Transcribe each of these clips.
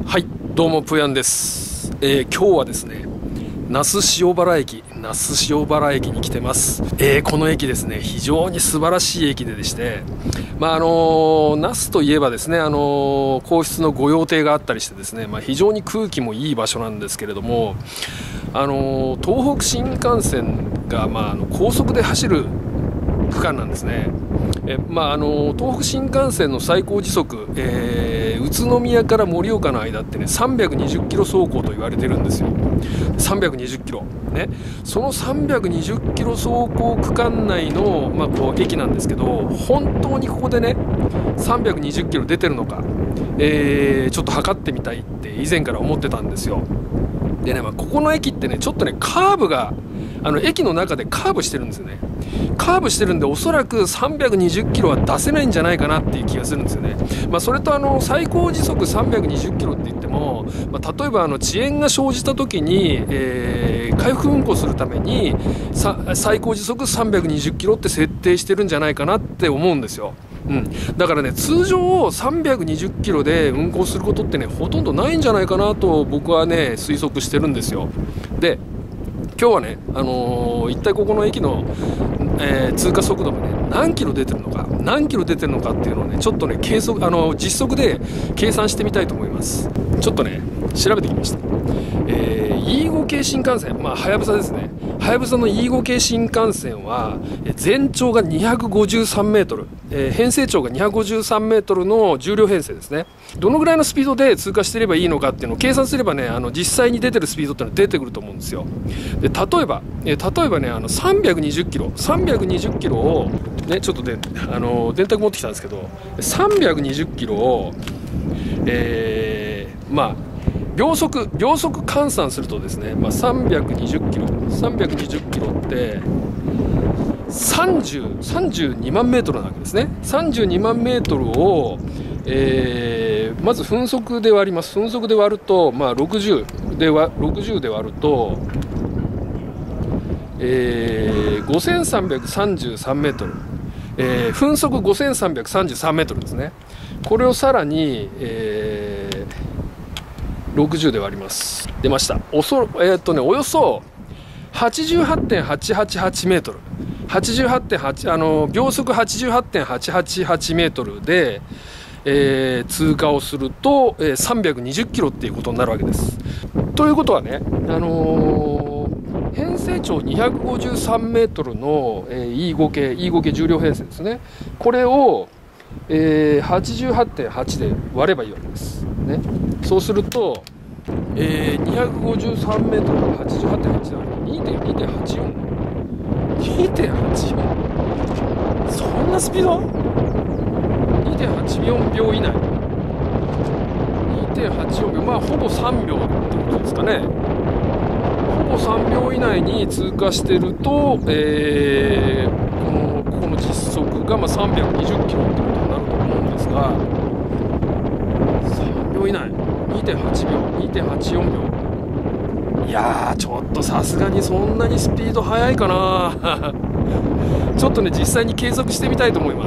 はい、どうもプヤンです。今日はですね、那須塩原駅に来てます。この駅ですね、非常に素晴らしい駅でして、那須といえばですね、皇室の御用邸があったりしてですね、非常に空気もいい場所なんですけれども、東北新幹線が、高速で走る区間なんですね。東北新幹線の最高時速、宇都宮から盛岡の間ってね、320キロ走行と言われてるんですよ。320キロね。その320キロ走行区間内の、駅なんですけど、本当にここでね320キロ出てるのか、ちょっと測ってみたいって以前から思ってたんですよ。でね、ここの駅ってね、ちょっとねカーブが駅の中でカーブしてるんですよね。カーブしてるんで、おそらく320キロは出せないんじゃないかなっていう気がするんですよね。それと最高時速320キロって言っても、例えば遅延が生じた時に、回復運行するために最高時速320キロって設定してるんじゃないかなって思うんですよ。だからね、通常320キロで運行することってね、ほとんどないんじゃないかなと僕はね推測してるんですよ。で、今日はね、一体ここの駅の、通過速度がね何キロ出てるのかっていうのをね、ちょっとね実測で計算してみたいと思います。ちょっとね調べてきました。E5 系新幹線、はやぶさですね。はやぶさの E5 系新幹線は全長が253メートル、編成長が253メートルの重量編成ですね。どのぐらいのスピードで通過していればいいのかっていうのを計算すればね、実際に出てるスピードっていうのは出てくると思うんですよ。で、例えばね、320キロをね、ちょっとで電卓持ってきたんですけど、320キロを秒速換算するとですね、320キロって32万メートルなわけですね。32万メートルを、まず分速で割ります。分速で割ると、60で割ると、5333メートル、分速5333メートルですね。これをさらに、60で割ります。出ました。およそ 88.888 メートル、秒速 88.888 メートルで、通過をすると、320キロっていうことになるわけです。ということはね、編成長253メートルの、E5 系重量編成ですね。これを、88.8 で割ればいいわけですね。そうすると、253メートルの 88.8 で割ると 2.84 そんなスピード 2.84 秒以内、2.84 秒、ほぼ3秒ってことですかね。ほぼ3秒以内に通過してると、この実測が320キロってことになると思うんですが、3秒以内、2.8 秒、2.84 秒、いやー、ちょっとさすがにそんなにスピード速いかなちょっとね、実際に計測してみたいと思います。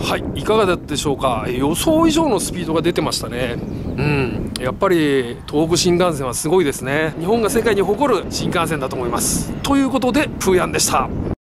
はい、いかがだったでしょうか。予想以上のスピードが出てましたね。やっぱり東北新幹線はすごいですね。日本が世界に誇る新幹線だと思います。ということでプーヤンでした。